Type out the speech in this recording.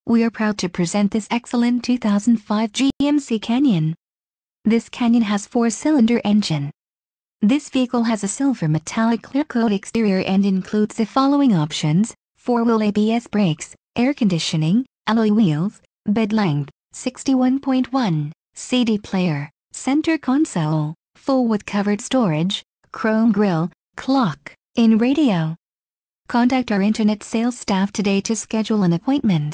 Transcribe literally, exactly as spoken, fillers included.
We are proud to present this excellent two thousand five G M C Canyon. This Canyon has four-cylinder engine. This vehicle has a silver metallic Clearcoat exterior and includes the following options: four-wheel A B S brakes, air conditioning, alloy wheels, bed length, sixty-one point one, C D player, center console, full with covered storage, chrome grille, clock, in radio. Contact our internet sales staff today to schedule an appointment.